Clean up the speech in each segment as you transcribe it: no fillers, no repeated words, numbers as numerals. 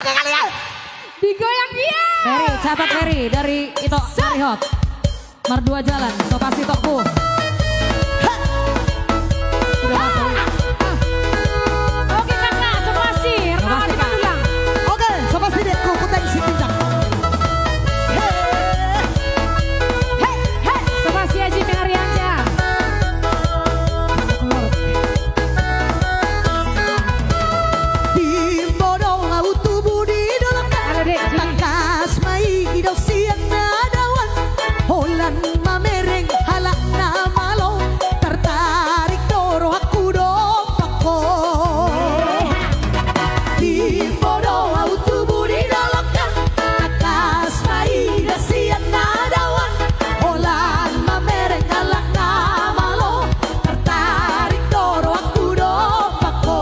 kalian. Digoyang dia. Ferry, catat Ferry dari itu Marihot. Merdua Jalan, Sopasi Tokbu. Udah masuk. Oke kakak, Sopasi. Rekaman kita ulang. Oke, Sopasi deh, kukutan si pincang. Sopasi aja Mengarianja. Di bodong laut tubuh di dalam takas mai idok siang nadawan holan mamereng halak na malo tertarik doro aku dopako di bodong laut tubuh di dalam takas mai idok siang nadawan holan mamereng halak na malo tertarik doro aku dopako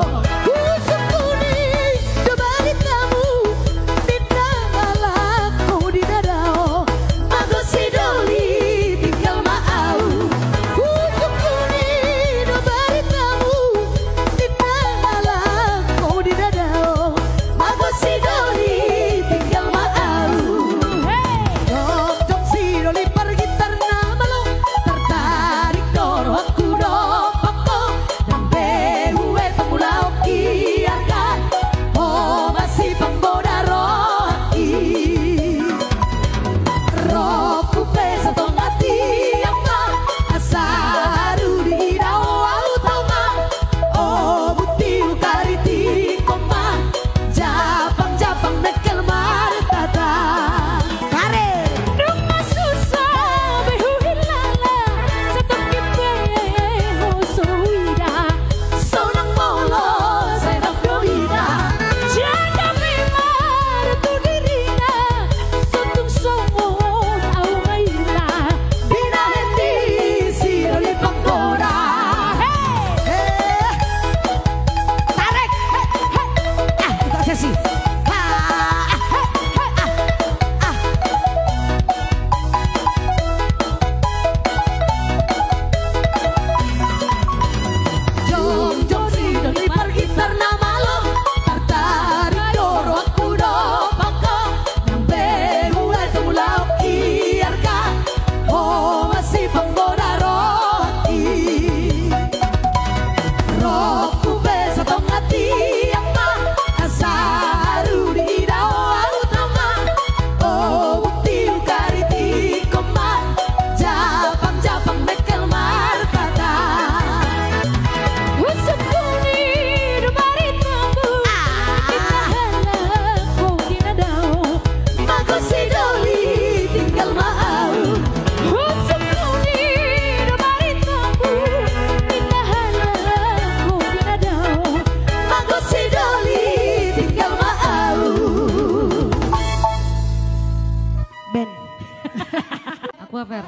Aku Fer.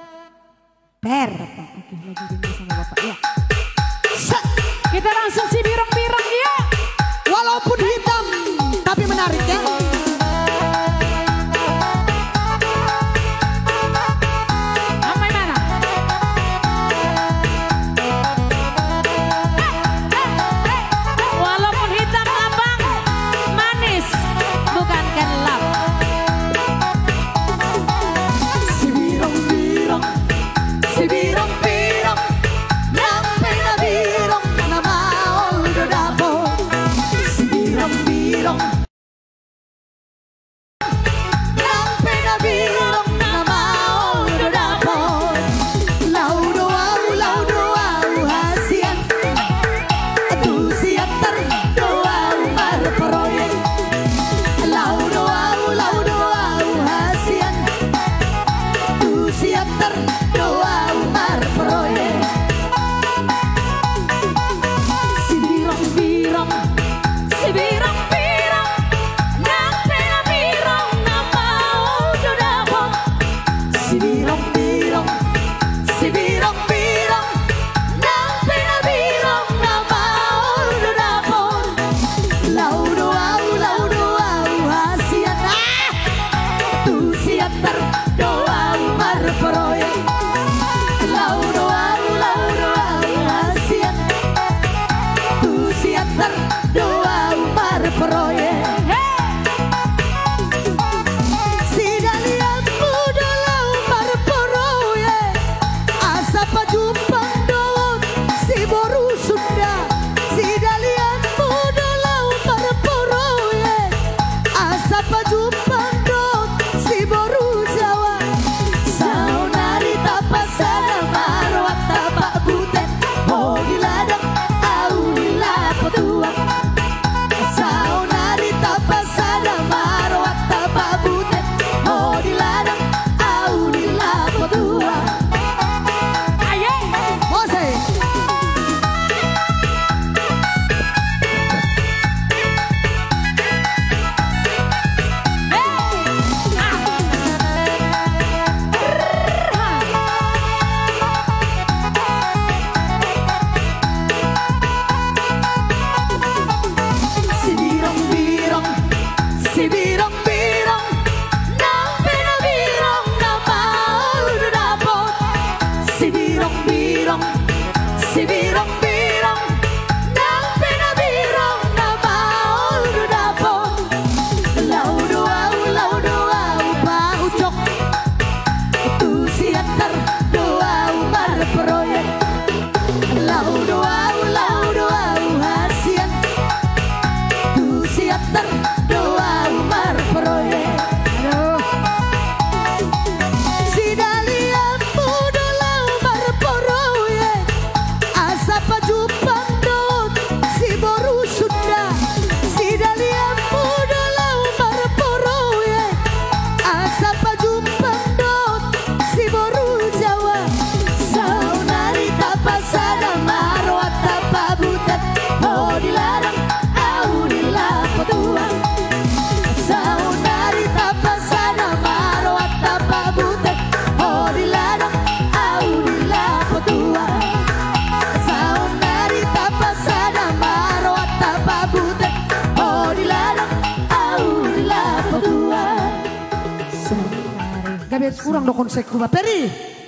Per. Oke, lagi dengar sama Bapak. Ya. Kita langsung si birong-birong ya. Walaupun hitam tapi menarik ya. Sampai mana? Walaupun hitam abang manis, bukan gelap. Si birong bebek kurang do konsek kuba Peri.